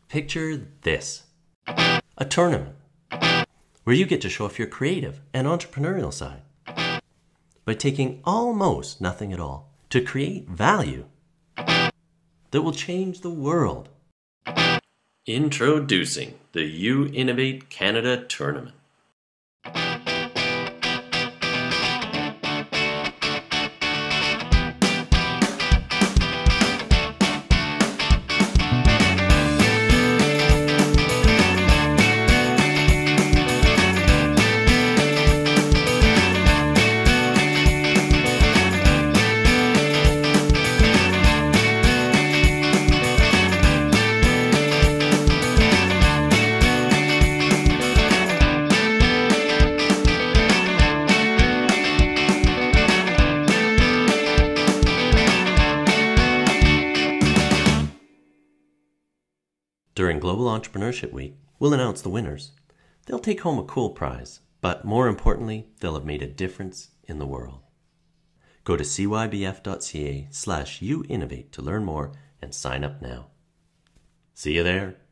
Picture this: a tournament where you get to show off your creative and entrepreneurial side by taking almost nothing at all to create value that will change the world. Introducing the Innovate Canada Tournament. During Global Entrepreneurship Week, we'll announce the winners. They'll take home a cool prize, but more importantly, they'll have made a difference in the world. Go to cybf.ca/uinnovate to learn more and sign up now. See you there.